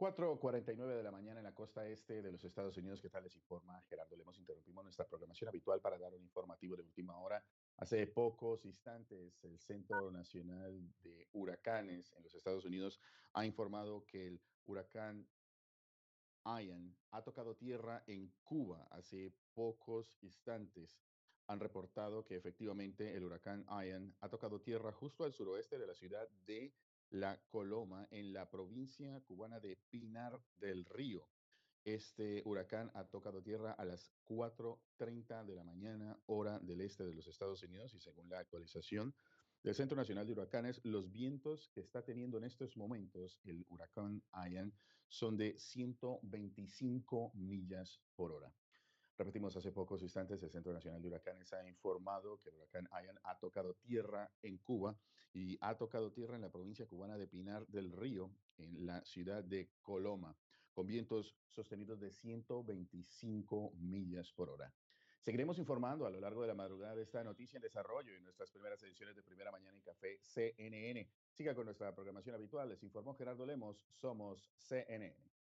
4:49 de la mañana en la costa este de los Estados Unidos. ¿Qué tal? Les informa Gerardo Lemos. Interrumpimos nuestra programación habitual para dar un informativo de última hora. Hace pocos instantes, el Centro Nacional de Huracanes en los Estados Unidos ha informado que el huracán Ian ha tocado tierra en Cuba hace pocos instantes. Han reportado que efectivamente el huracán Ian ha tocado tierra justo al suroeste de la ciudad de La Coloma, en la provincia cubana de Pinar del Río. Este huracán ha tocado tierra a las 4:30 de la mañana, hora del este de los Estados Unidos, y según la actualización del Centro Nacional de Huracanes, los vientos que está teniendo en estos momentos el huracán Ian son de 125 millas por hora. Repetimos, hace pocos instantes el Centro Nacional de Huracanes ha informado que el huracán Ian ha tocado tierra en Cuba y ha tocado tierra en la provincia cubana de Pinar del Río, en la ciudad de Coloma, con vientos sostenidos de 125 millas por hora. Seguiremos informando a lo largo de la madrugada de esta noticia en desarrollo y nuestras primeras ediciones de Primera Mañana en Café CNN. Siga con nuestra programación habitual. Les informó Gerardo Lemos. Somos CNN.